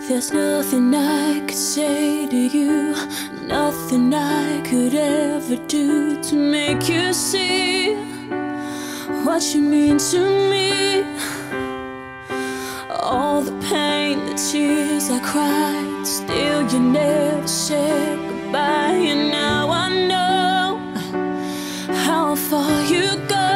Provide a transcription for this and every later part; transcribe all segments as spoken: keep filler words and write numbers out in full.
There's nothing I could say to you, nothing I could ever do to make you see what you mean to me. All the pain, the tears I cried, still you never said goodbye. And now I know how far you go.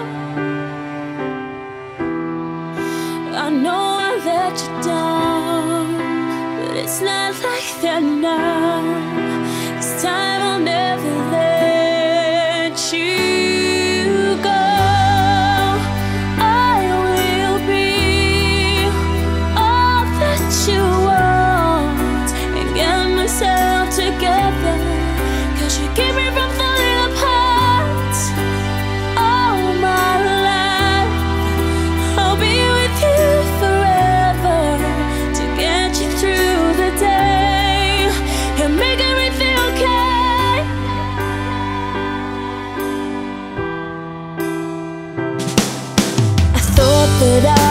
I know I let you down, but it's not like that now. This time I'll never let you go. I will be all that you want and get myself together, 'cause you keep me from falling apart. All my life I'll be with you forever to get you through the day and make everything okay. I thought that I